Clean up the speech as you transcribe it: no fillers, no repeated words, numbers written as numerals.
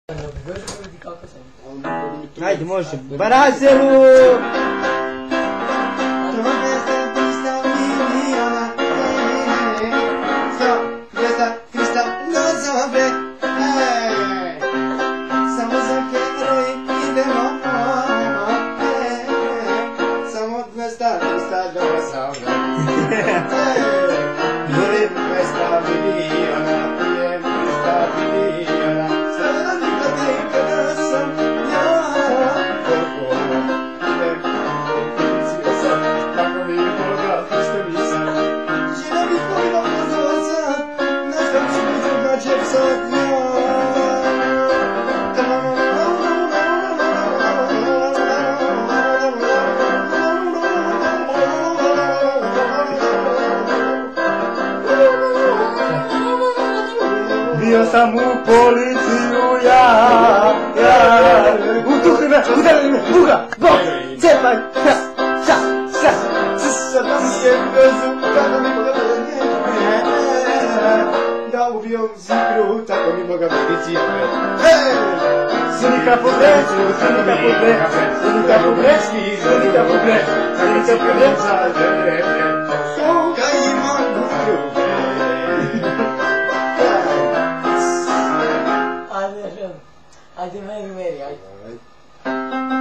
Ajde, može. Barazelu! Bio sam u policiju ja. Udari me, buga, bok, cepaj, sad mi je brzo, kako mi Boga da ubijom zigru, tako mi Boga medicine. Sunika po breku, sunika po breku, suka imam druge. Hadi meri, hadi.